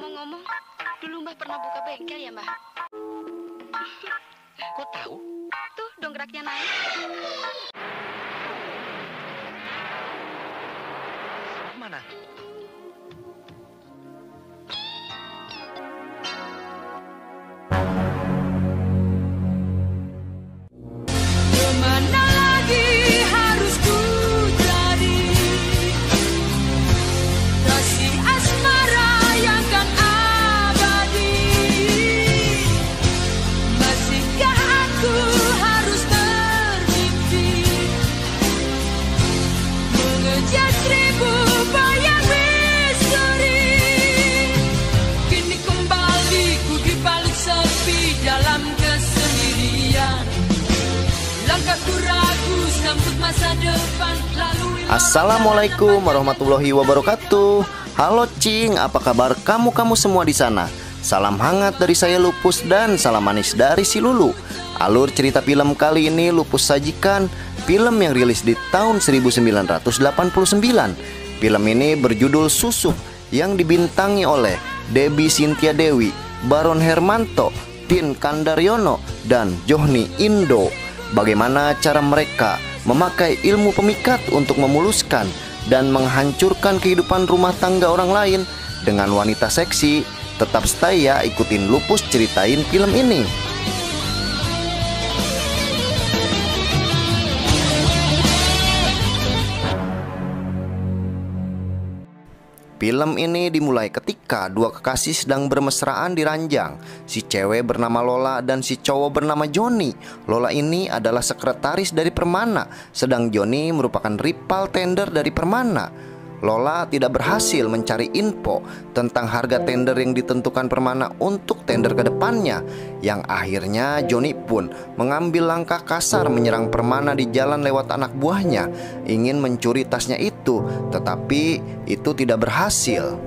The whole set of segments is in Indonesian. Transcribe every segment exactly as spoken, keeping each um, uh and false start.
Ngomong-ngomong, dulu Mbah pernah buka bengkel ya, Mbah? Kok tahu? Tuh, dongkraknya naik. Mana? Kemana lagi harus ku cari kasih asmara yang kan abadi? Masihkah aku harus bermimpi mengejar seribu bayang misteri? Kini kembali ku di balik sepi dalam kesendirian. Langkahku ragu sambut masa depan lalu. Assalamualaikum warahmatullahi wabarakatuh. Halo Cing, apa kabar kamu-kamu semua di sana? Salam hangat dari saya Lupus dan salam manis dari si Lulu. Alur cerita film kali ini Lupus sajikan film yang rilis di tahun seribu sembilan ratus delapan puluh sembilan. Film ini berjudul Susuk yang dibintangi oleh Debbie Cynthia Dewi, Baron Hermanto, Tin Kandaryono, dan Johnny Indo. Bagaimana cara mereka memakai ilmu pemikat untuk memuluskan dan menghancurkan kehidupan rumah tangga orang lain dengan wanita seksi. Tetap stay ya, ikutin Lupus ceritain film ini. Film ini dimulai ketika dua kekasih sedang bermesraan di ranjang. Si cewek bernama Lola dan si cowok bernama Johnny. Lola ini adalah sekretaris dari Permana, sedang Johnny merupakan rival tender dari Permana. Lola tidak berhasil mencari info tentang harga tender yang ditentukan Permana untuk tender ke depannya. Yang akhirnya Johnny pun mengambil langkah kasar menyerang Permana di jalan lewat anak buahnya, ingin mencuri tasnya itu, tetapi itu tidak berhasil.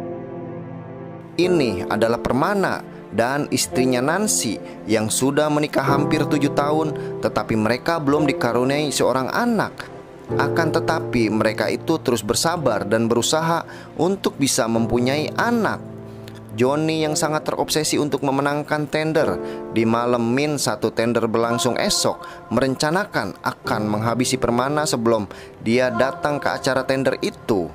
Ini adalah Permana dan istrinya Nancy yang sudah menikah hampir tujuh tahun, tetapi mereka belum dikaruniai seorang anak. Akan tetapi mereka itu terus bersabar dan berusaha untuk bisa mempunyai anak. Johnny yang sangat terobsesi untuk memenangkan tender di malam min satu tender berlangsung esok, merencanakan akan menghabisi Permana sebelum dia datang ke acara tender itu.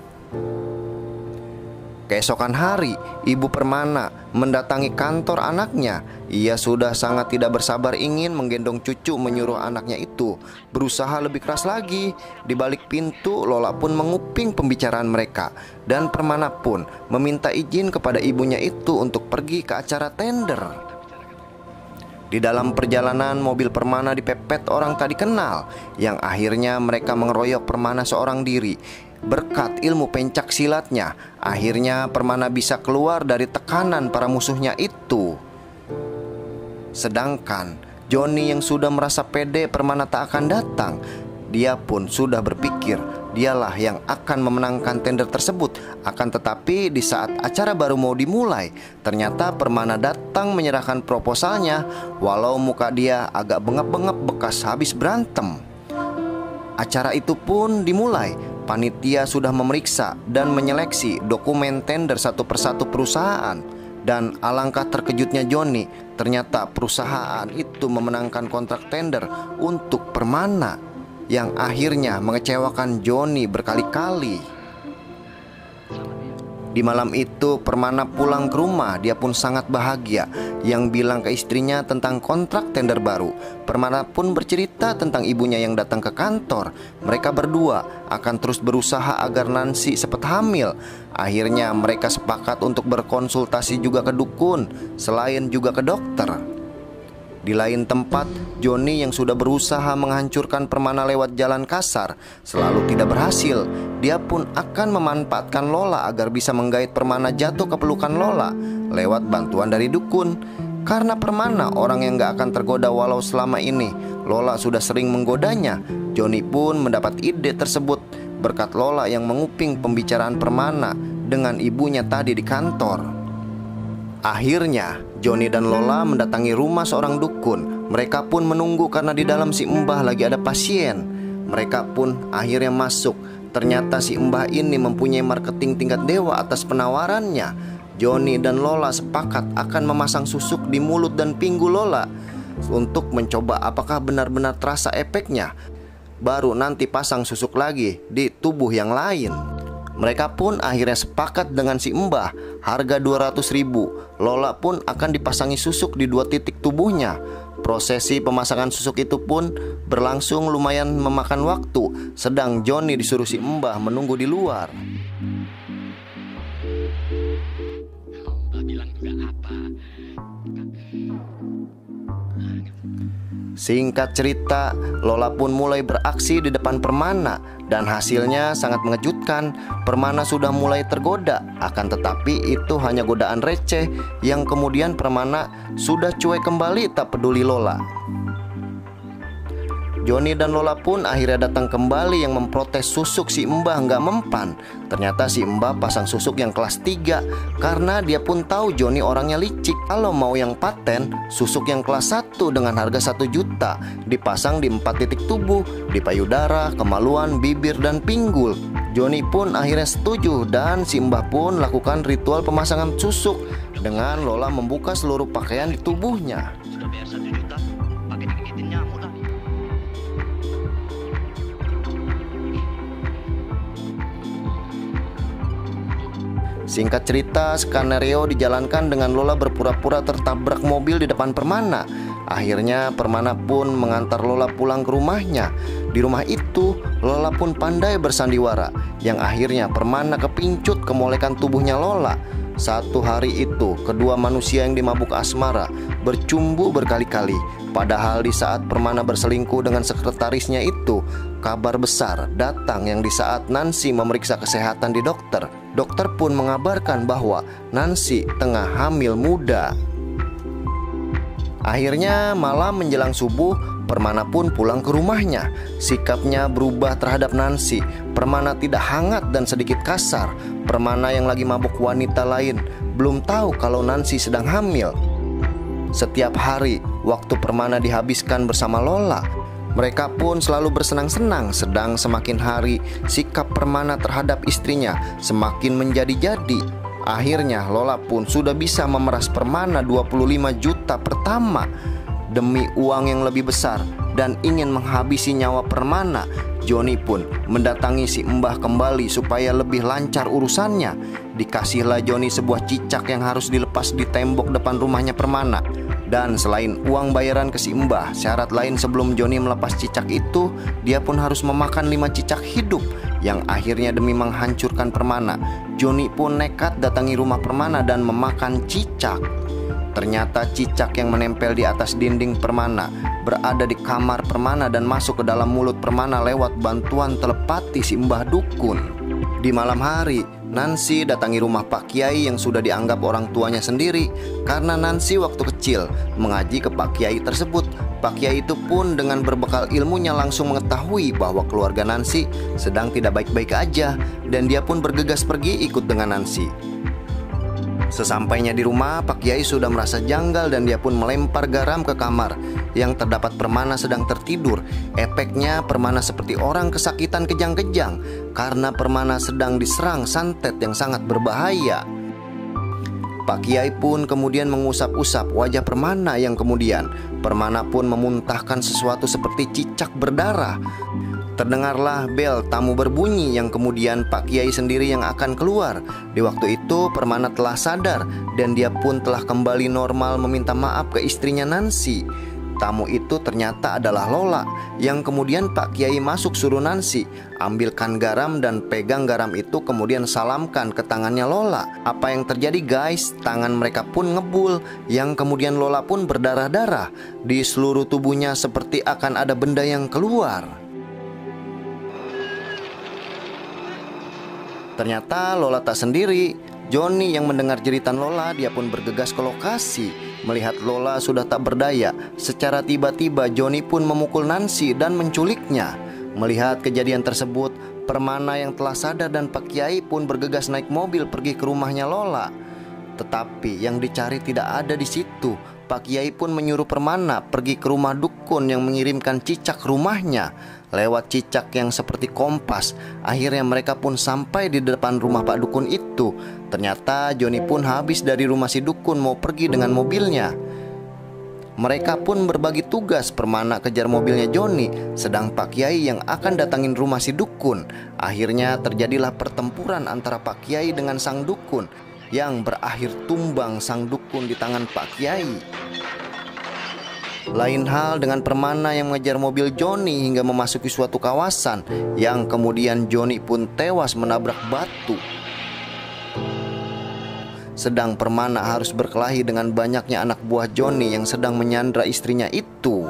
Keesokan hari, ibu Permana mendatangi kantor anaknya. Ia sudah sangat tidak bersabar ingin menggendong cucu, menyuruh anaknya itu berusaha lebih keras lagi. Di balik pintu, Lola pun menguping pembicaraan mereka, dan Permana pun meminta izin kepada ibunya itu untuk pergi ke acara tender. Di dalam perjalanan, mobil Permana dipepet orang tak dikenal, yang akhirnya mereka mengeroyok Permana seorang diri. Berkat ilmu pencak silatnya, akhirnya Permana bisa keluar dari tekanan para musuhnya itu. Sedangkan Johnny yang sudah merasa pede Permana tak akan datang, dia pun sudah berpikir dialah yang akan memenangkan tender tersebut. Akan tetapi di saat acara baru mau dimulai, ternyata Permana datang menyerahkan proposalnya, walau muka dia agak bengap-bengap bekas habis berantem. Acara itu pun dimulai. Panitia sudah memeriksa dan menyeleksi dokumen tender satu persatu perusahaan. Dan alangkah terkejutnya Johnny, ternyata perusahaan itu memenangkan kontrak tender untuk Permana, yang akhirnya mengecewakan Johnny berkali-kali. Di malam itu Permana pulang ke rumah. Dia pun sangat bahagia, yang bilang ke istrinya tentang kontrak tender baru. Permana pun bercerita tentang ibunya yang datang ke kantor. Mereka berdua akan terus berusaha agar Nancy cepat hamil. Akhirnya mereka sepakat untuk berkonsultasi juga ke dukun, selain juga ke dokter. Di lain tempat, Johnny yang sudah berusaha menghancurkan Permana lewat jalan kasar selalu tidak berhasil. Dia pun akan memanfaatkan Lola agar bisa menggait Permana jatuh ke pelukan Lola lewat bantuan dari dukun. Karena Permana orang yang gak akan tergoda walau selama ini Lola sudah sering menggodanya, Johnny pun mendapat ide tersebut berkat Lola yang menguping pembicaraan Permana dengan ibunya tadi di kantor. Akhirnya Johnny dan Lola mendatangi rumah seorang dukun. Mereka pun menunggu karena di dalam si Mbah lagi ada pasien. Mereka pun akhirnya masuk. Ternyata si Mbah ini mempunyai marketing tingkat dewa atas penawarannya. Joni dan Lola sepakat akan memasang susuk di mulut dan pinggul Lola untuk mencoba apakah benar-benar terasa efeknya. Baru nanti pasang susuk lagi di tubuh yang lain. Mereka pun akhirnya sepakat dengan si Mbah, harga dua ratus ribu. Lola pun akan dipasangi susuk di dua titik tubuhnya. Prosesi pemasangan susuk itu pun berlangsung lumayan memakan waktu, sedang Joni disuruh si Mbah menunggu di luar. Mbah bilang juga apa? Singkat cerita, Lola pun mulai beraksi di depan Permana dan hasilnya sangat mengejutkan. Permana sudah mulai tergoda, akan tetapi itu hanya godaan receh yang kemudian Permana sudah cuek kembali tak peduli Lola. Joni dan Lola pun akhirnya datang kembali yang memprotes susuk si Mbah nggak mempan. Ternyata si Mbah pasang susuk yang kelas tiga karena dia pun tahu Joni orangnya licik. Kalau mau yang paten, susuk yang kelas satu dengan harga satu juta dipasang di empat titik tubuh, di payudara, kemaluan, bibir, dan pinggul. Joni pun akhirnya setuju dan si Mbah pun lakukan ritual pemasangan susuk dengan Lola membuka seluruh pakaian di tubuhnya. Sudah bayar satu juta, pakai digigitin nyamuk lah. Singkat cerita, skenario dijalankan dengan Lola berpura-pura tertabrak mobil di depan Permana. Akhirnya Permana pun mengantar Lola pulang ke rumahnya. Di rumah itu, Lola pun pandai bersandiwara, yang akhirnya Permana kepincut kemolekan tubuhnya Lola. Satu hari itu, kedua manusia yang dimabuk asmara bercumbu berkali-kali. Padahal di saat Permana berselingkuh dengan sekretarisnya itu, kabar besar datang yang di saat Nancy memeriksa kesehatan di dokter. Dokter pun mengabarkan bahwa Nancy tengah hamil muda. Akhirnya malam menjelang subuh, Permana pun pulang ke rumahnya. Sikapnya berubah terhadap Nancy. Permana tidak hangat dan sedikit kasar. Permana yang lagi mabuk wanita lain belum tahu kalau Nancy sedang hamil. Setiap hari, waktu Permana dihabiskan bersama Lola. Mereka pun selalu bersenang-senang. Sedang semakin hari, sikap Permana terhadap istrinya semakin menjadi-jadi. Akhirnya Lola pun sudah bisa memeras Permana dua puluh lima juta pertama. Demi uang yang lebih besar dan ingin menghabisi nyawa Permana, Joni pun mendatangi si Mbah kembali supaya lebih lancar urusannya. Dikasihlah Joni sebuah cicak yang harus dilepas di tembok depan rumahnya Permana. Dan selain uang bayaran ke si Mbah, syarat lain sebelum Joni melepas cicak itu, dia pun harus memakan lima cicak hidup. Yang akhirnya demi menghancurkan Permana, Joni pun nekat datangi rumah Permana dan memakan cicak. Ternyata cicak yang menempel di atas dinding Permana berada di kamar Permana dan masuk ke dalam mulut Permana lewat bantuan telepati si Mbah Dukun. Di malam hari, Nancy datangi rumah Pak Kiai yang sudah dianggap orang tuanya sendiri karena Nancy waktu kecil mengaji ke Pak Kiai tersebut. Pak Kiai itu pun dengan berbekal ilmunya langsung mengetahui bahwa keluarga Nancy sedang tidak baik-baik aja, dan dia pun bergegas pergi ikut dengan Nancy. Sesampainya di rumah, Pak Kiai sudah merasa janggal dan dia pun melempar garam ke kamar yang terdapat Permana sedang tertidur. Efeknya Permana seperti orang kesakitan kejang-kejang karena Permana sedang diserang santet yang sangat berbahaya. Pak Kiai pun kemudian mengusap-usap wajah Permana yang kemudian Permana pun memuntahkan sesuatu seperti cicak berdarah. Terdengarlah bel tamu berbunyi yang kemudian Pak Kiai sendiri yang akan keluar. Di waktu itu Permana telah sadar dan dia pun telah kembali normal meminta maaf ke istrinya Nancy. Tamu itu ternyata adalah Lola, yang kemudian Pak Kiai masuk suruh Nancy ambilkan garam dan pegang garam itu kemudian salamkan ke tangannya Lola. Apa yang terjadi guys? Tangan mereka pun ngebul, yang kemudian Lola pun berdarah-darah. Di seluruh tubuhnya seperti akan ada benda yang keluar. Ternyata Lola tak sendiri. Joni yang mendengar jeritan Lola, dia pun bergegas ke lokasi. Melihat Lola sudah tak berdaya, secara tiba-tiba Joni pun memukul Nancy dan menculiknya. Melihat kejadian tersebut, Permana yang telah sadar dan Pak Kiai pun bergegas naik mobil pergi ke rumahnya Lola. Tetapi yang dicari tidak ada di situ. Pak Kiai pun menyuruh Permana pergi ke rumah dukun yang mengirimkan cicak rumahnya. Lewat cicak yang seperti kompas, akhirnya mereka pun sampai di depan rumah Pak Dukun itu. Ternyata Joni pun habis dari rumah si dukun mau pergi dengan mobilnya. Mereka pun berbagi tugas, Permana kejar mobilnya Joni, sedang Pak Kiai yang akan datangin rumah si dukun. Akhirnya terjadilah pertempuran antara Pak Kiai dengan sang dukun, yang berakhir tumbang sang dukun di tangan Pak Kiai. Lain hal dengan Permana yang mengejar mobil Joni hingga memasuki suatu kawasan, yang kemudian Joni pun tewas menabrak batu. Sedang Permana harus berkelahi dengan banyaknya anak buah Joni yang sedang menyandra istrinya itu.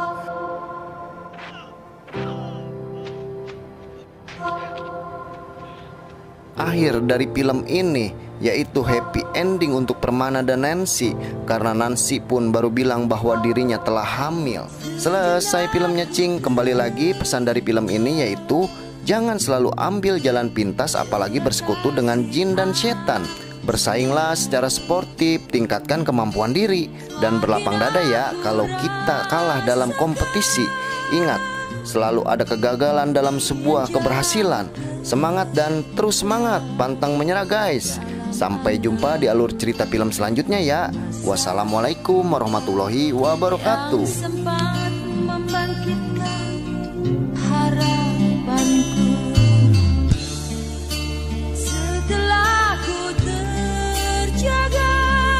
Akhir dari film ini yaitu happy ending untuk Permana dan Nancy, karena Nancy pun baru bilang bahwa dirinya telah hamil. Selesai filmnya, Cing. Kembali lagi pesan dari film ini yaitu jangan selalu ambil jalan pintas, apalagi bersekutu dengan jin dan setan. Bersainglah secara sportif, tingkatkan kemampuan diri, dan berlapang dada ya kalau kita kalah dalam kompetisi. Ingat, selalu ada kegagalan dalam sebuah keberhasilan. Semangat dan terus semangat, pantang menyerah guys. Sampai jumpa di alur cerita film selanjutnya ya. Wassalamualaikum warahmatullahi wabarakatuh. Sempat membangkitkan harapanku setelah ku terjaga,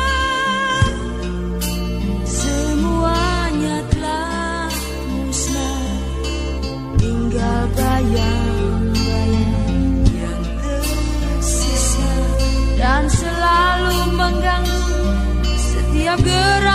semuanya telah musnah, tinggal bayang-bayang yang tersisa dan selalu mengganggu setiap gerak.